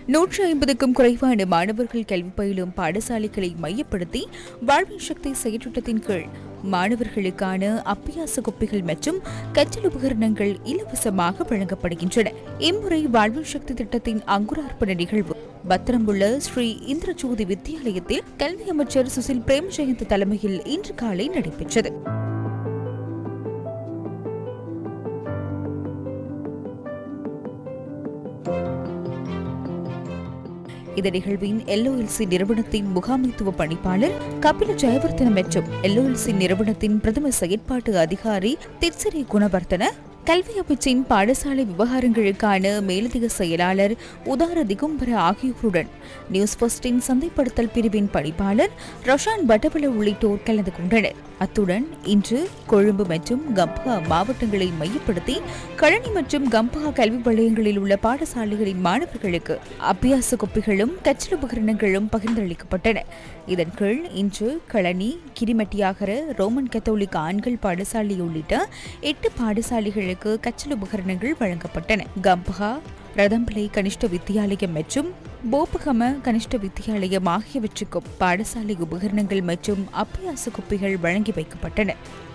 150க்கும் குறைவான மாணவர்கள் கல்வி பயிலும் பாடசாலைகளை மையப்படுத்தி வாழ்வின் சக்தி செயற்றிட்டத்தின் கீழ் மாணவர்களுக்கான அபியாச கோப்பைகள் மற்றும் கற்றல் உபகரணங்கள் இலவசமாக வழங்கப்படுகின்றன. இம்முறை வாழ்வின் சக்தி திட்டத்தின் அங்குரார்ப்பண நிகழ்வு பத்திரமுள்ள ஸ்ரீ இந்திரஜோதி வித்தியாலயத்தில் கல்வி அமைச்சர் சுசில் பிரேமஜயந்த் தலைமையில் இன்று காலை நடைபெற்றது. இந்த நிகழ்வின் LOLC நிறுவனத்தின் முகாமைத்துவ பணிப்பாளர் கபில ஜெயவர்தன மற்றும் LOLC நிறுவனத்தின் பிரதம செயற்பாட்டு அதிகாரி திட்சரி குணவர்தன, கல்வி அமைச்சின் பாடசாலை விவகாரங்களுக்கான மேலதிக செயலாளர் உதார திகும்பர ஆகியோருடன் நியூஸ் ஃபர்ஸ்டின் சந்தைப்படுத்தல் பிரிவின் பணிப்பாளர் ரொஷான் பட்டவல உள்ளிட்டோர் கலந்து கொண்டனர். அத்துடன் இன்று கொழும்பு மற்றும் கம்பஹா மாவட்டங்களை மையப்படுத்தி களனி மற்றும் கம்பஹா கல்வி வலயங்களில் உள்ள பாடசாலைகளின் மாணவர்களுக்கு அபியாச கோப்பைகளும் கற்றல் உபகரணங்களும் பகிர்ந்தளிக்கப்பட்டன. இதன் கீழ் இன்று களனி, கிரிமட்டியாகர ரோமன் கத்தோலிக்க ஆண்கள் பாடசாலை உள்ளிட்ட 8 பாடசாலைகளுக்கு கற்றல் உபகரணங்கள் வழங்கப்பட்டன. கம்பஹா, ரதம்பிளை கனிஷ்ட வித்தியாலயம் மற்றும் போபகம கனிஷ்ட வித்தியாலயம் ஆகியவற்றுக்கும் பாடசாலை உபகரணங்கள் மற்றும் அபியாச கோப்பைகள் வழங்கி வைக்கப்பட்டன.